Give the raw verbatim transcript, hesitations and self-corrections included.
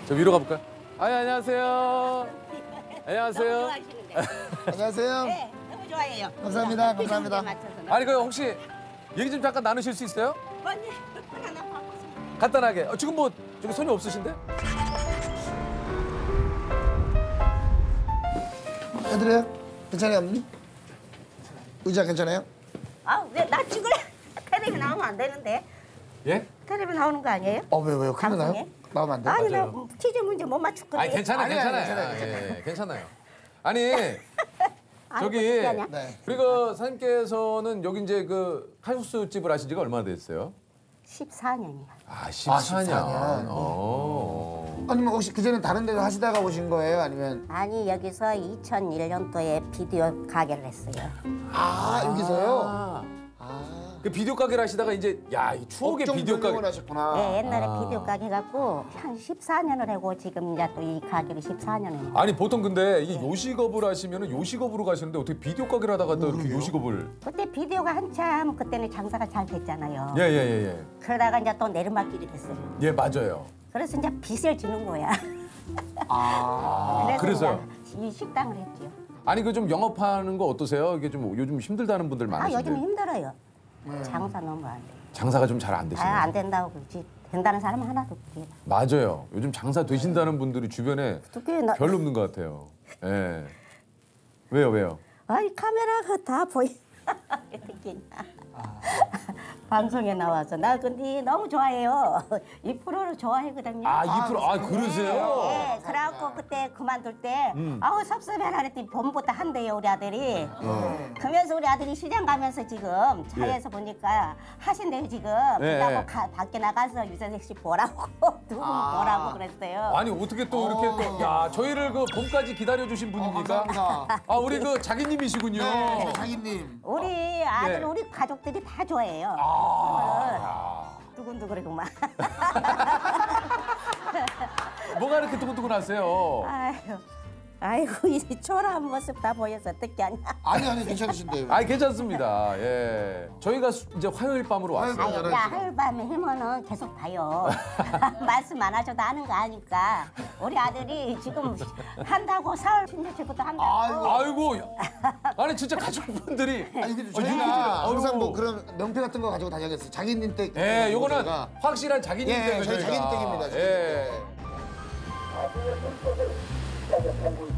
저 위로 가볼까요? 아, 안녕하세요. 안녕하세요. 너무 좋아하시는데. 안녕하세요. 네, 너무 좋아해요. 감사합니다. 감사합니다. 아니 그 혹시 얘기 좀 잠깐 나누실 수 있어요? 언니, 하나 바꿨습니다. 간단하게. 어, 지금 뭐 저기 손이 없으신데? 해드려요? 괜찮아요, 어머니? 의자 괜찮아요? 아, 왜 나 찍을래? 텔레비 나오면 안 되는데. 예? 텔레비 나오는 거 아니에요? 어, 왜, 왜요? 큰일 나요? 방송에? 나오면 안 돼요? 아니, 나 맞아요. 퀴즈 문제 못 맞췄거든. 아니 괜찮아요, 아니, 괜찮아요. 아니, 괜찮아요, 아, 괜찮아요. 예, 괜찮아요. 아니 아니, 저기 어떻게 하냐? 네. 그리고 사장님께서는 여기 이제 그 칼국수 집을 하신 지가 얼마나 됐어요? 십사 년이야. 아, 십사 년. 십사 년. 어. 아니면 혹시 그전에 다른 데서 하시다가 오신 거예요? 아니면 아니, 여기서 이천일 년도에 비디오 가게를 했어요. 아, 여기서요? 아. 아, 그 비디오 가게를 하시다가 이제 야, 이 추억의 업종 비디오 가게. 변경을 하셨구나. 네, 옛날에 아. 비디오 가게 해갖고 한 십사 년을 하고 지금 이제 또 이 가게를 십사 년을 해요. 아니 보통 근데 이 요식업을 하시면은 요식업으로 가시는데 어떻게 비디오 가게를 하다가 또 이렇게 요식업을? 그때 비디오가 한참 그때는 장사가 잘 됐잖아요. 예, 예, 예, 예. 그러다가 이제 또 내리막길이 됐어요. 예, 맞아요. 그래서 이제 빚을 지는 거야. 아, 아, 그래서요? 이제 이 식당을 했죠. 아니 그 좀 영업하는 거 어떠세요? 이게 좀 요즘 힘들다는 분들 아, 많으신데. 요즘 힘들어요. 장사 너무 안 돼. 장사가 좀 잘 안 되시네요. 아, 안 된다고 그러지. 된다는 사람은 하나도 없지. 맞아요. 요즘 장사 되신다는 분들이 주변에 어떻게 나... 별로 없는 것 같아요. 예. 왜요, 왜요? 아이, 카메라가 다 보이. 어떻게 방송에 나와서 나 근데 너무 좋아해요. 이 프로를 좋아하거든요. 아, 이 프로, 아, 그러세요? 네, 그래갖고 그때 그만둘 때 아우 섭섭해라 그랬더니 봄부터 한대요 우리 아들이. 그러면서 우리 아들이 시장 가면서 지금 차에서 보니까 하신대요 지금. 예, 그러고 예. 가- 밖에 나가서 유재석 씨 보라고 두 분 보라고 그랬어요. 아니 어떻게 또 이렇게 또, 야 저희를 그 봄까지 기다려주신 분입니까? 감사합니다. 아, 우리 그 자기님이시군요. 네, 자기님. 우리 아들 네. 우리 가족들이 다 좋아해요. 아, 두근두근하구만. 뭐가 이렇게 두근두근하세요? 아이고, 아이고 이 초라한 모습 다 보여서 어떻게 하냐. 아니, 아니, 괜찮으신데요. 아니 괜찮습니다. 예, 저희가 수- 이제 화요일 밤으로 왔어요. 화요일 아니, 열한 야, 시간. 하루 밤에 하면은 계속 봐요. 말씀 안 하셔도 아는 거 아니까. 우리 아들이 지금 한다고 사월 십육일부터 한다고. 아이고. 아이고, 아니 진짜 가족분들이. 아, 이게 어, 저희가 유퀴즈를- 항상 아이고. 뭐 그런 명패 같은 거 가지고 다녀야겠어요. 자기님 댁. 예, 요거는 저희가. 확실한 자기님 예, 댁을 저희 저희가. 자기님 댁입니다. 예. 자기님 댁.